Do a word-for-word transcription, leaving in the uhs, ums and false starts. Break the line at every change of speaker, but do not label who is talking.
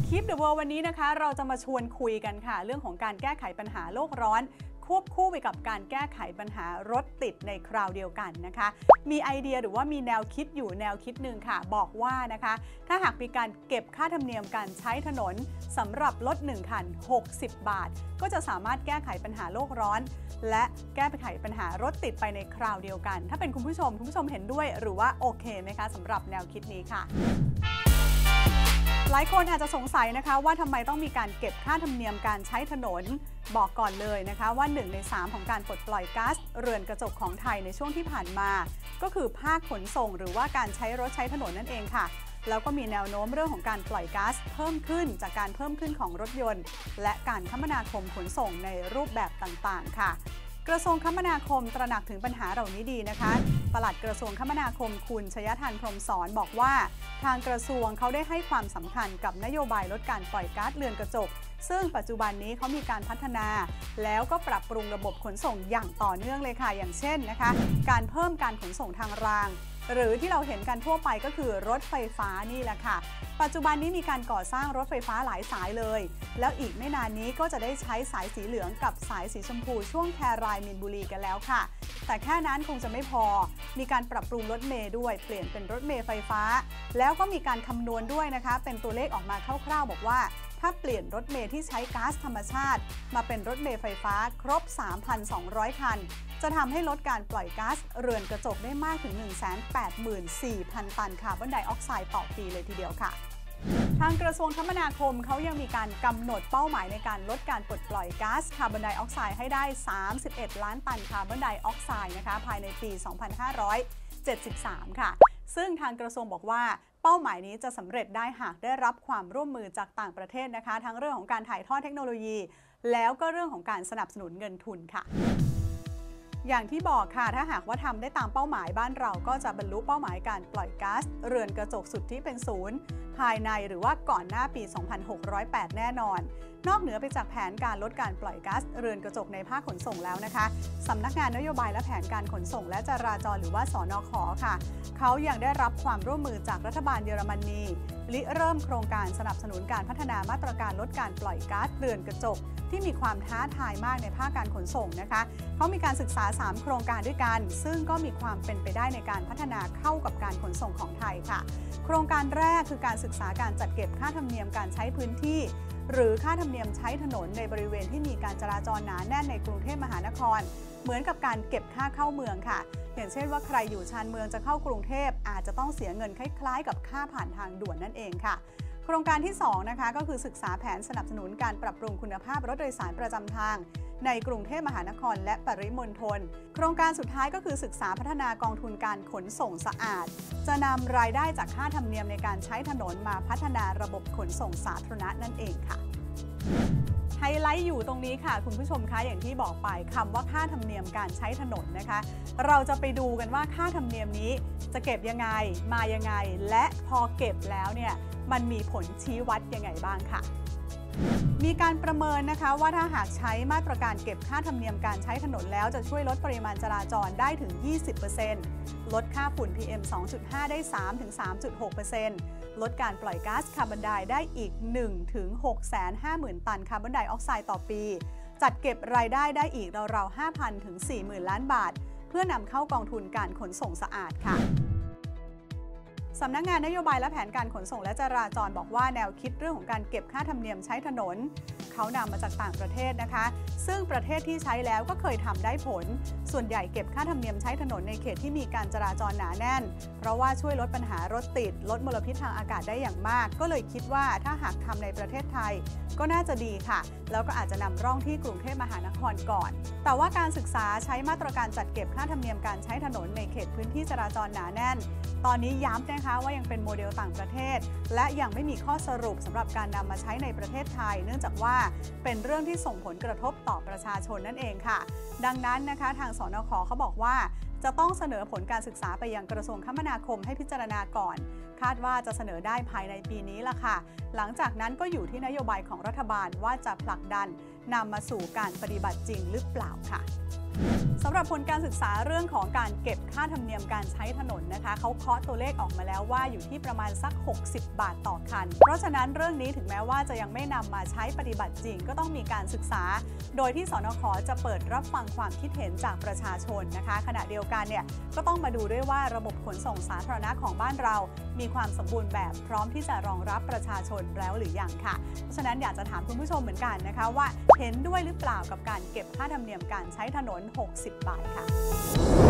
Keep the World วันนี้นะคะเราจะมาชวนคุยกันค่ะเรื่องของการแก้ไขปัญหาโลกร้อนควบคู่ไปกับการแก้ไขปัญหารถติดในคราวเดียวกันนะคะมีไอเดียหรือว่ามีแนวคิดอยู่แนวคิดหนึ่งค่ะบอกว่านะคะถ้าหากมีการเก็บค่าธรรมเนียมการใช้ถนนสำหรับรถหนึ่งคันหกสิบบาทก็จะสามารถแก้ไขปัญหาโลกร้อนและแก้ไขปัญหารถติดไปในคราวเดียวกันถ้าเป็นคุณผู้ชมคุณผู้ชมเห็นด้วยหรือว่าโอเคไหมคะสำหรับแนวคิดนี้ค่ะหลายคนอาจจะสงสัยนะคะว่าทำไมต้องมีการเก็บค่าธรรมเนียมการใช้ถนนบอกก่อนเลยนะคะว่าหนึ่งในสามของการปลดปล่อยก๊าซเรือนกระจกของไทยในช่วงที่ผ่านมาก็คือภาคขนส่งหรือว่าการใช้รถใช้ถนนนั่นเองค่ะแล้วก็มีแนวโน้มเรื่องของการปล่อยก๊าซเพิ่มขึ้นจากการเพิ่มขึ้นของรถยนต์และการคมนาคมขนส่งในรูปแบบต่างๆค่ะกระทรวงคมนาคมตระหนักถึงปัญหาเหล่านี้ดีนะคะปลัดกระทรวงคมนาคมคุณชยทันพรหมสอนบอกว่าทางกระทรวงเขาได้ให้ความสำคัญกับนโยบายลดการปล่อยก๊าซเรือนกระจกซึ่งปัจจุบันนี้เขามีการพัฒนาแล้วก็ปรับปรุงระบบขนส่งอย่างต่อเนื่องเลยค่ะอย่างเช่นนะคะการเพิ่มการขนส่งทางรางหรือที่เราเห็นกันทั่วไปก็คือรถไฟฟ้านี่แหละค่ะปัจจุบันนี้มีการก่อสร้างรถไฟฟ้าหลายสายเลยแล้วอีกไม่นานนี้ก็จะได้ใช้สายสีเหลืองกับสายสีชมพูช่วงแครายมีนบุรีกันแล้วค่ะแต่แค่นั้นคงจะไม่พอมีการปรับปรุงรถเมล์ด้วยเปลี่ยนเป็นรถเมล์ไฟฟ้าแล้วก็มีการคำนวณด้วยนะคะเป็นตัวเลขออกมาคร่าวๆบอกว่าถ้าเปลี่ยนรถเมล์ที่ใช้ก๊าซธรรมชาติมาเป็นรถเมล์ไฟฟ้าครบ สามพันสองร้อย คันจะทำให้ลดการปล่อยก๊าซเรือนกระจกได้มากถึง หนึ่งแสนแปดหมื่นสี่พัน ตันคาร์บอนไดออกไซด์ต่อปีเลยทีเดียวค่ะทางกระทรวงคมนาคมเขายังมีการกำหนดเป้าหมายในการลดการปลดปล่อยก๊าซคาร์บอนไดออกไซด์ให้ได้ สามสิบเอ็ด ล้านตันคาร์บอนไดออกไซด์นะคะภายในปี สองพันห้าร้อยเจ็ดสิบสาม ค่ะซึ่งทางกระทรวงบอกว่าเป้าหมายนี้จะสำเร็จได้หากได้รับความร่วมมือจากต่างประเทศนะคะทั้งเรื่องของการถ่ายทอดเทคโนโลยีแล้วก็เรื่องของการสนับสนุนเงินทุนค่ะอย่างที่บอกค่ะถ้าหากว่าทำได้ตามเป้าหมายบ้านเราก็จะบรรลุเป้าหมายการปล่อยก๊าซเรือนกระจกสุทธิเป็นศูนย์ภายในหรือว่าก่อนหน้าปี สองพันหกร้อยแปด แน่นอนนอกเหนือไปจากแผนการลดการปล่อยก๊าซเรือนกระจกในภาคขนส่งแล้วนะคะสำนักงานนโยบายและแผนการขนส่งและจราจรหรือว่าสนข.ค่ะเขายังได้รับความร่วมมือจากรัฐบาลเยอรมนีริเริ่มโครงการสนับสนุนการพัฒนามาตรการลดการปล่อยก๊าซเรือนกระจกที่มีความท้าทายมากในภาคการขนส่งนะคะเขามีการศึกษาสามโครงการด้วยกันซึ่งก็มีความเป็นไปได้ในการพัฒนาเข้ากับการขนส่งของไทยค่ะโครงการแรกคือการศึกษาการจัดเก็บค่าธรรมเนียมการใช้พื้นที่หรือค่าธรรมเนียมใช้ถนนในบริเวณที่มีการจราจรหนาแน่นในกรุงเทพมหานครเหมือนกับการเก็บค่าเข้าเมืองค่ะอย่างเช่นว่าใครอยู่ชานเมืองจะเข้ากรุงเทพอาจจะต้องเสียเงินคล้ายๆกับค่าผ่านทางด่วนนั่นเองค่ะโครงการที่สองนะคะก็คือศึกษาแผนสนับสนุนการปรับปรุงคุณภาพรถโดยสารประจำทางในกรุงเทพมหานครและปริมณฑลโครงการสุดท้ายก็คือศึกษาพัฒนากองทุนการขนส่งสะอาดจะนำรายได้จากค่าธรรมเนียมในการใช้ถนนมาพัฒนาระบบขนส่งสาธารณะนั่นเองค่ะไฮไลท์อยู่ตรงนี้ค่ะคุณผู้ชมคะอย่างที่บอกไปคำว่าค่าธรรมเนียมการใช้ถนนนะคะเราจะไปดูกันว่าค่าธรรมเนียมนี้จะเก็บยังไงมายังไงและพอเก็บแล้วเนี่ยมันมีผลชี้วัดยังไงบ้างค่ะมีการประเมินนะคะว่าถ้าหากใช้มาตรการเก็บค่าธรรมเนียมการใช้ถนนแล้วจะช่วยลดปริมาณจราจรได้ถึง ยี่สิบเปอร์เซ็นต์ ลดค่าฝุ่น พี เอ็ม สองจุดห้า ได้ สามถึงสามจุดหกเปอร์เซ็นต์ ลดการปล่อยก๊าซคาร์บอนไดได้อีก หนึ่งถึงหกแสนห้าหมื่น ตันคาร์บอนไดออกไซด์ต่อปีจัดเก็บรายได้ได้อีกราวๆ ห้าพัน ถึง สี่หมื่น ล้านบาทเพื่อนำเข้ากองทุนการขนส่งสะอาดค่ะสำนักงานนโยบายและแผนการขนส่งและจราจรบอกว่าแนวคิดเรื่องของการเก็บค่าธรรมเนียมใช้ถนนเขานำมาจากต่างประเทศนะคะซึ่งประเทศที่ใช้แล้วก็เคยทำได้ผลส่วนใหญ่เก็บค่าธรรมเนียมใช้ถนนในเขตที่มีการจราจรหนาแน่นเพราะว่าช่วยลดปัญหารถติดลดมลพิษทางอากาศได้อย่างมากก็เลยคิดว่าถ้าหากทำในประเทศไทยก็น่าจะดีค่ะแล้วก็อาจจะนำร่องที่กรุงเทพมหานครก่อนแต่ว่าการศึกษาใช้มาตรการจัดเก็บค่าธรรมเนียมการใช้ถนนในเขตพื้นที่จราจรหนาแน่นตอนนี้ย้ำนะคะว่ายังเป็นโมเดลต่างประเทศและยังไม่มีข้อสรุปสำหรับการนำมาใช้ในประเทศไทยเนื่องจากว่าเป็นเรื่องที่ส่งผลกระทบต่อประชาชนนั่นเองค่ะดังนั้นนะคะทางสนข.เขาบอกว่าจะต้องเสนอผลการศึกษาไปยังกระทรวงคมนาคมให้พิจารณาก่อนคาดว่าจะเสนอได้ภายในปีนี้ล่ะค่ะหลังจากนั้นก็อยู่ที่นโยบายของรัฐบาลว่าจะผลักดันนำมาสู่การปฏิบัติจริงหรือเปล่าค่ะสำหรับผลการศึกษาเรื่องของการเก็บค่าธรรมเนียมการใช้ถนนนะคะเขาเคาะตัวเลขออกมาแล้วว่าอยู่ที่ประมาณสักหกสิบบาทต่อคันเพราะฉะนั้นเรื่องนี้ถึงแม้ว่าจะยังไม่นำมาใช้ปฏิบัติจริงก็ต้องมีการศึกษาโดยที่สนข.จะเปิดรับฟังความคิดเห็นจากประชาชนนะคะขณะเดียวกันเนี่ยก็ต้องมาดูด้วยว่าระบบขนส่งสาธารณะของบ้านเรามีความสมบูรณ์แบบพร้อมที่จะรองรับประชาชนแล้วหรือยังค่ะเพราะฉะนั้นอยากจะถามคุณผู้ชมเหมือนกันนะคะว่าเห็นด้วยหรือเปล่ากับการเก็บค่าธรรมเนียมการใช้ถนนหกสิบบาทค่ะ